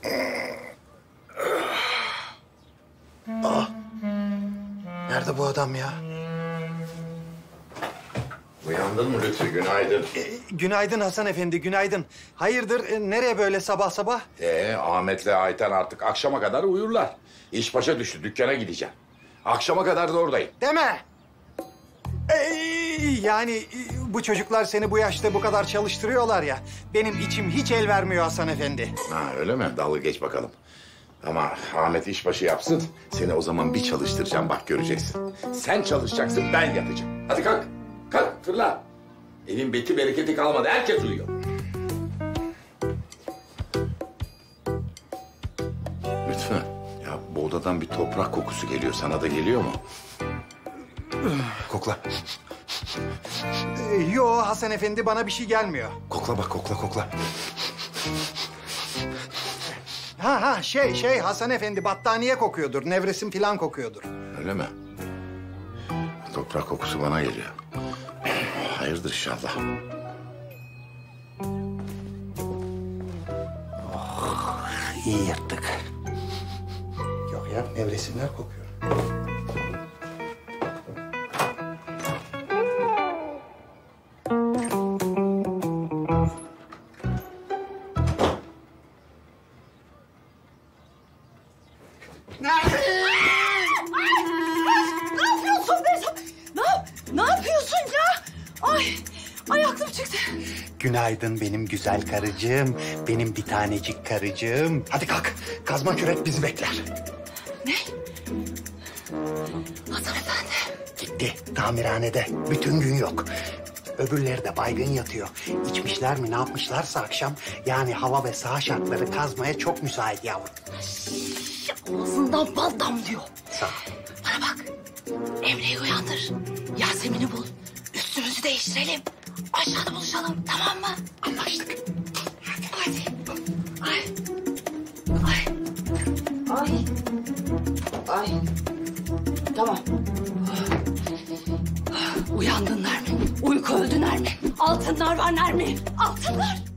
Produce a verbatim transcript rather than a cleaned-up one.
Aa, nerede bu adam ya? Uyandın mı Lütfü? Günaydın. E, günaydın Hasan Efendi, günaydın. Hayırdır, e, nereye böyle sabah sabah? Ee, Ahmet'le Ayten artık akşama kadar uyurlar. İş başa düştü, dükkana gideceğim. Akşama kadar da oradayım. Deme! E, yani e, bu çocuklar seni bu yaşta bu kadar çalıştırıyorlar ya. Benim içim hiç el vermiyor Hasan Efendi. Ha öyle mi? Dalga geç bakalım. Ama Ahmet işbaşı yapsın, seni o zaman bir çalıştıracağım, bak göreceksin. Sen çalışacaksın, ben yatacağım. Hadi kalk, kalk fırla. Evin beti bereketi kalmadı, herkes uyuyor. Lütfü, ya bu odadan bir toprak kokusu geliyor, sana da geliyor mu? Kokla. E, yo Hasan Efendi, bana bir şey gelmiyor. Kokla bak, kokla kokla. Ha ha şey şey Hasan Efendi, battaniye kokuyordur, nevresim falan kokuyordur. Öyle mi? Toprak kokusu bana geliyor. Hayırdır inşallah. Oh, iyi yırttık. Yok ya, nevresimler kokuyor. Ne yapıyorsun be sen? Ne, yap- ne yapıyorsun ya? Ay, ay aklım çıktı. Günaydın benim güzel karıcığım, benim bir tanecik karıcığım. Hadi kalk, kazma kürek bizi bekler. Ne? Hasan Efendi. Gitti, tamirhanede. Bütün gün yok. Öbürleri de baygın yatıyor. İçmişler mi, ne yapmışlarsa akşam... yani hava ve saha şartları kazmaya çok müsait yavrum. Ağzından bal damlıyor. Sağ ol. Bana bak. Emre'yi uyandır. Yasemin'i bul. Üstümüzü değiştirelim. Aşağıda buluşalım, tamam mı? Anlaştık. Hadi. Ay. Ay. Ay. Ay. Tamam. Uyandın Nermin. Uyku öldü Nermin. Altınlar var Nermin. Altınlar.